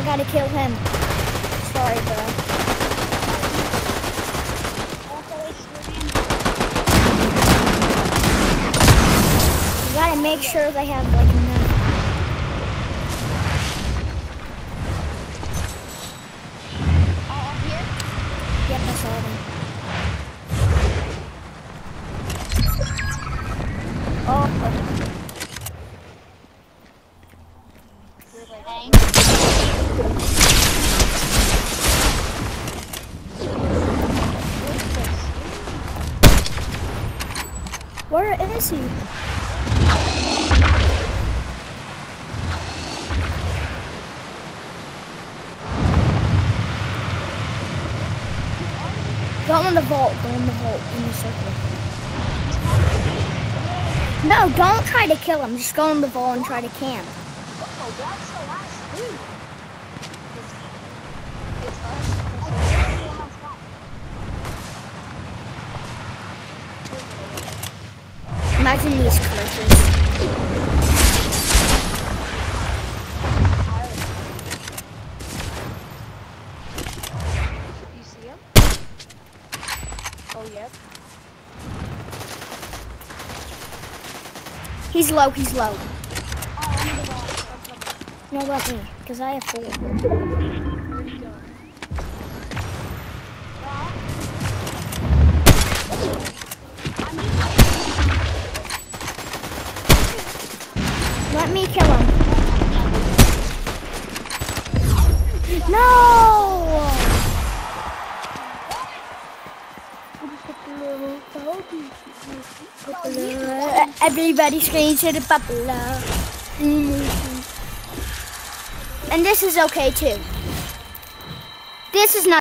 gotta kill him. Sorry, bro. You gotta make sure they have like enough. Yep, I saw them. Oh. Where is he? Go in the vault, in the circle. No, don't try to kill him. Just go in the vault and try to camp. Oh, that's the last dude. Imagine these glitches. You see him? Oh, yep. He's low, he's low. No, let me, because I have 4. Let me kill him. No! Everybody screams to the popular. And this is okay too. This is not